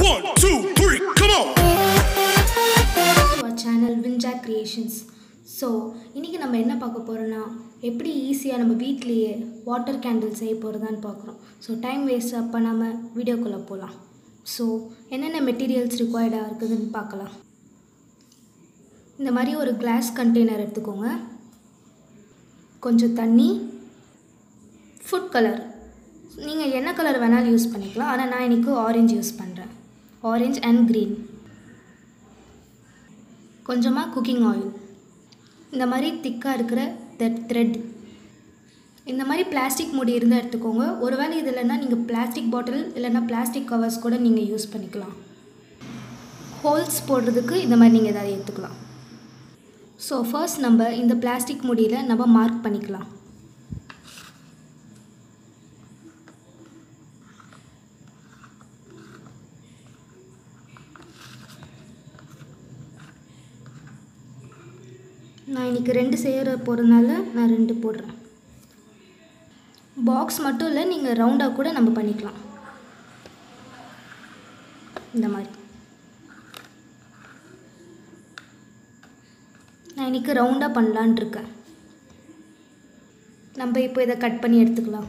1, 2, 3, come on! Our channel WIN&JACK Creations. So, இன்னைக்கு நம்ம என்ன பார்க்க போறோம்னா எப்படி ஈஸியா நம்ம வீட்லயே வாட்டர் கேண்டில் செய்ய போறதான்னு பார்க்கறோம். So, டைம் வேஸ்ட் பண்ணாம வீடியோக்குள்ள போலாம். So, என்னென்ன மெட்டீரியல்ஸ் ரிக்வயர்டா இருக்குதுன்னு பார்க்கலாம். இந்த மாதிரி ஒரு கிளாஸ் கண்டெய்னர் எடுத்துக்கோங்க. கொஞ்சம் தண்ணி, ஃபுட் கலர். நீங்க என்ன கலர் வேணாலும் யூஸ் பண்ணிக்கலாம். ஆனா நான் இன்னைக்கு ஆரஞ்சு யூஸ் பண்றேன். Orange and green. கொஞ்சமா குக்கிங் ஆயில். இந்த மாதிரி திக்கா இருக்கிற thread. இந்த மாதிரி பிளாஸ்டிக் மூடி இருந்தா எடுத்துக்கோங்க. ஒருவேளை இது இல்லனா நீங்க பிளாஸ்டிக் பாட்டில் இல்லனா பிளாஸ்டிக் கவர்ஸ் கூட நீங்க யூஸ் பண்ணிக்கலாம். ஹோல்ஸ் போடுறதுக்கு இந்த மாதிரி நீங்க ஏதாவது எடுத்துக்கலாம். So first நம்ம இந்த பிளாஸ்டிக் மூடியில நம்ம மார்க் பண்ணிக்கலாம். நான் இன்னைக்கு ரெண்டு செய்ய போறதனால நான் ரெண்டு போடுறேன். பாக்ஸ் மட்டும் இல்ல நீங்க ரவுண்டா கூட நம்ம பண்ணிக்கலாம். இந்த மாதிரி. நான் இன்னைக்கு ரவுண்டா பண்ணலாம்னு இருக்கேன். நம்ம இப்போ இத கட் பண்ணி எடுத்துக்கலாம்.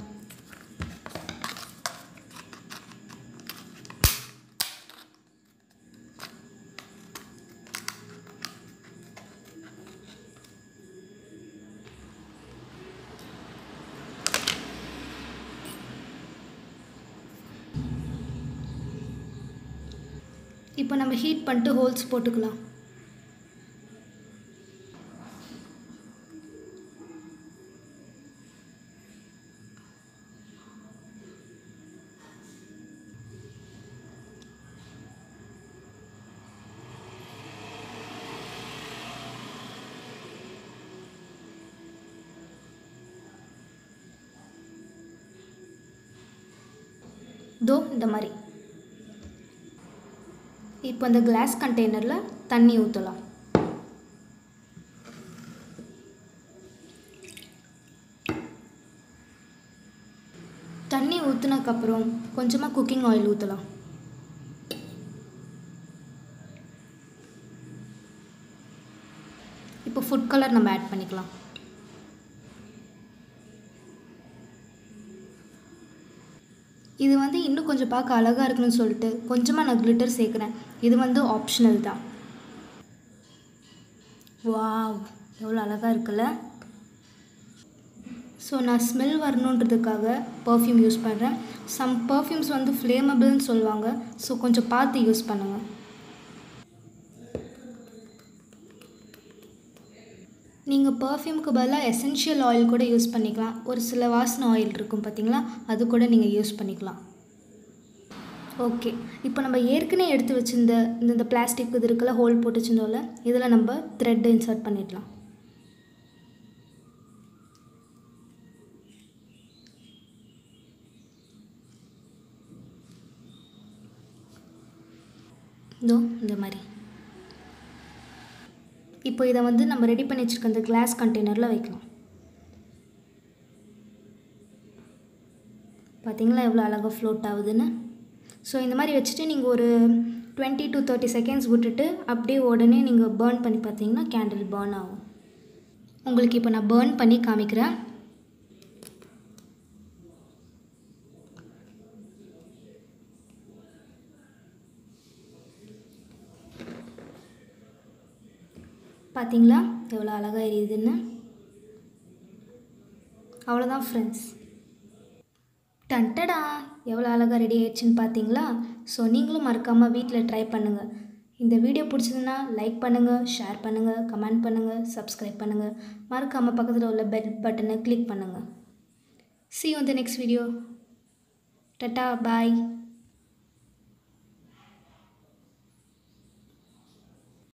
இப்போ நம்ம ஹீட் பண்ணிட்டு ஹோல்ஸ் போட்டுக்கலாம். இந்த மாதிரி. இப்போ இந்த கிளாஸ் கண்டெய்னர்ல தண்ணி ஊத்தலாம். தண்ணி ஊத்துனதுக்கு அப்புறம் கொஞ்சமா குக்கிங் ஆயில் ஊத்தலாம். இப்போ ஃபுட் கலர் நம்ம ஆட் பண்ணிக்கலாம். இது வந்து இன்னும் கொஞ்சம் பார்க்க அழகா இருக்குன்னு சொல்லிட்டு கொஞ்சமா நான் கிளிட்டர் சேர்க்கிறேன். இது வந்து ஆப்ஷனல் தான். வாவ், எவ்வளவு அழகா இருக்குல்ல? சோ நான் ஸ்மெல் வரணும்ன்றதுக்காக பெர்ஃப்யூம் யூஸ் பண்றேன். some perfumes வந்து flammable னு சொல்வாங்க. சோ கொஞ்சம் பார்த்து யூஸ் பண்ணுங்க. நீங்க பெர்ஃப்யூம்க்கு பதிலா எசென்ஷியல் ஆயில் கூட யூஸ் பண்ணிக்கலாம். ஒரு சில வாசனை ஆயில் இருக்கும் பாத்தீங்களா? அது கூட நீங்க யூஸ் பண்ணிக்கலாம். ஓகே. இப்போ நம்ம ஏற்கனவே எடுத்து வச்சிருந்த இந்த பிளாஸ்டிக் இது இருக்குல ஹோல் போட்டு வச்சிருந்தோம்ல, இதல நம்ம thread இன்சர்ட் பண்ணிடலாம். இந்த மாதிரி. இப்போ இத வந்து நம்ம ரெடி பண்ணி வச்சிருக்க அந்த கிளாஸ் கண்டெய்னர்ல வைக்கலாம். பாத்தீங்களா எவ்வளவு அழகா ஃப்ளோட் ஆகுதுன்னு? சோ இந்த மாதிரி வச்சிட்டு நீங்க ஒரு 20 to 30 seconds விட்டுட்டு அப்படியே உடனே நீங்க பர்ன் பண்ணி பாத்தீங்கன்னா கேண்டில் பர்ன் ஆகும். உங்களுக்கு இப்போ நான் பர்ன் பண்ணி காமிக்கிறேன். பாத்தீங்களா எவ்வளவு அழகா எரியுதுன்னு? அவ்வளவுதான் फ्रेंड्स. டண்டடா எவ்வளவு அழகா ரெடி ஆயிடுச்சுன்னு பாத்தீங்களா? சோ நீங்களும் மறக்காம வீட்ல ட்ரை பண்ணுங்க. இந்த வீடியோ பிடிச்சதுனா லைக் பண்ணுங்க, ஷேர் பண்ணுங்க, கமெண்ட் பண்ணுங்க, Subscribe பண்ணுங்க. மறக்காம பக்கத்துல உள்ள பெல் பட்டனை கிளிக் பண்ணுங்க. See you in the next video. Tata, bye.